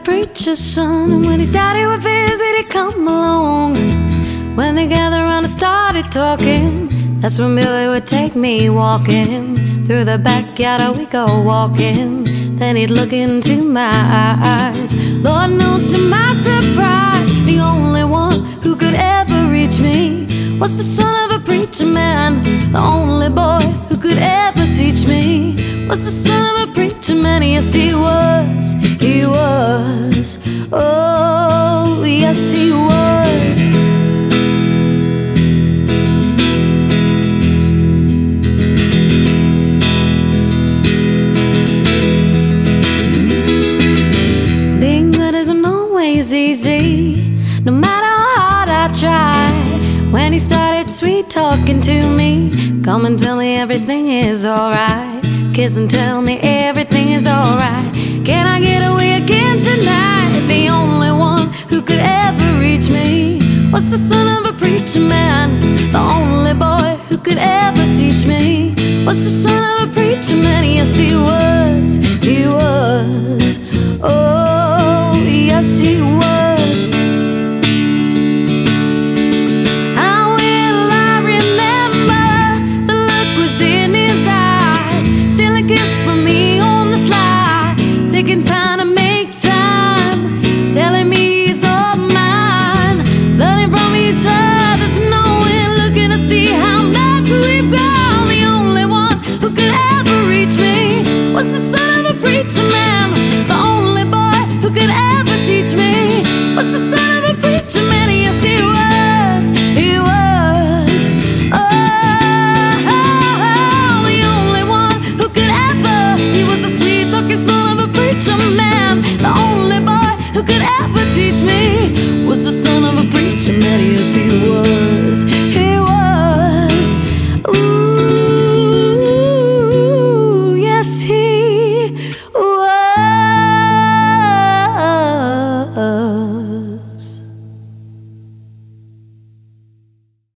preacher's son, and when his daddy would visit, he'd come along. When they gathered around and started talking, that's when Billy would take me walking. Through the backyard we go walking, then he'd look into my eyes. Lord knows to my surprise, the only one who could ever reach me was the son of a preacher man. The only boy who could ever teach me was the son of a preacher man. Yes, he was, he was, oh, yes, he was. Being good isn't always easy, no matter how hard I try. When he started sweet talking to me, come and tell me everything is alright. Kiss and tell me everything is alright. Can I get away again tonight? The only one who could ever reach me was the son of a preacher man. The only boy who could ever teach me was the son of a preacher man. Yes, he was, he was, oh, yes, he was. Taking time to make time, telling me he's all mine. Learning from each other, knowing, looking to see how much we've grown. The only one who could ever reach me was the son of a preacher man. The only boy who could ever teach me was the son of a preacher man. Yes, he was, he was, oh, the only one who could ever. He was a sweet talking son of a preacher man. The only boy who could ever teach me was the son of a preacher man. Yes, he was, he was, ooh, yes, he, ooh.